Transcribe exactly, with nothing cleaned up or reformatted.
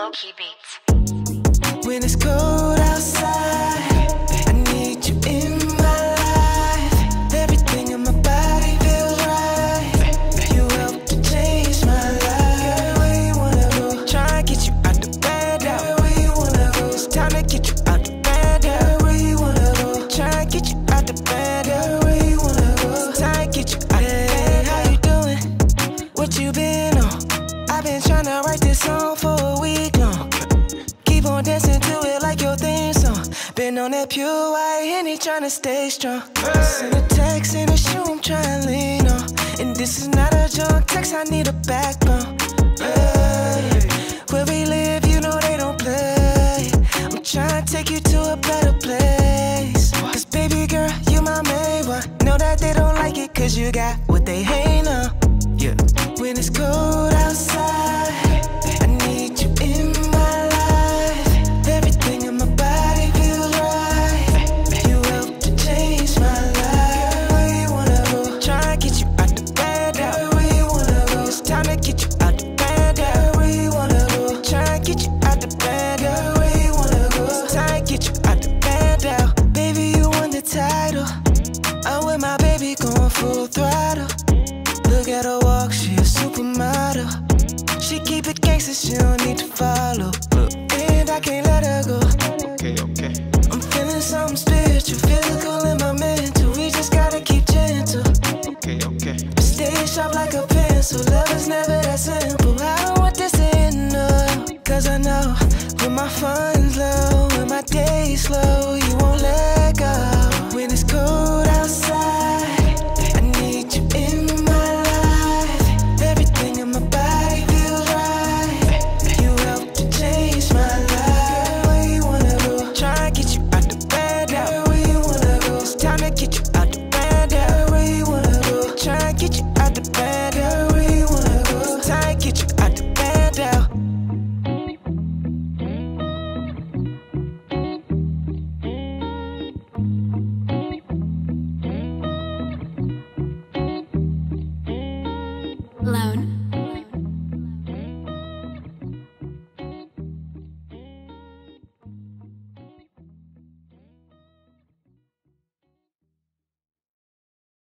Low-key beats. When it's cold outside, I need you in my life. Everything in my body feels right. You help to change my life. Girl, where you wanna go? Try and get you out the bed. Girl, where you wanna go? It's time to get you out the bed. Girl, where you wanna go? Try and get you out the bed. Girl, where you wanna go? It's time to get you out the bed. How you doing? What you been on? I've been tryna write this song for a week long. Keep on dancing to it like your theme song. Been on that pure white Henny tryna stay strong. Send a text in a shoe I'm tryna lean on. And this is not a junk text, I need a backbone. Hey, where we live, you know they don't play. I'm tryna take you to a better place. Cause baby girl, you my main one. Know that they don't like it cause you got what they hate on. Yeah. When it's cold outside, I need you in my life. Everything in my body feels right. You help to change my life. Girl, where you wanna go? Try and get you out the bed. Girl, where you wanna go? It's time to get you out the bed. Girl, where you wanna go? Try and get you out the bed. Girl, where you wanna go? It's time to get you out the bed. Girl, baby, you won the title. I'm with my baby going full throttle. Look at her walk, she a supermodel. She keep it gangsta, she don't need to follow. And I can't let her go. Okay, okay. I'm feeling something spiritual, physical in my mental. We just gotta keep gentle. Okay, okay. Stay sharp like a pencil. Love is never that simple. I don't want this to end up. Cause I know when my fun's low, when my day's slow, you won't let go. When it's cold outside, I need you in my life. Everything in my body feels right. You help to change my life. Girl, where you wanna go? Try and get you out the bed. Girl, where you wanna go? It's time to get you out the bed. Girl, where you wanna go? Try and get you out the bed. Girl, where you wanna go? It's time to get you out the bed. Girl. Lone.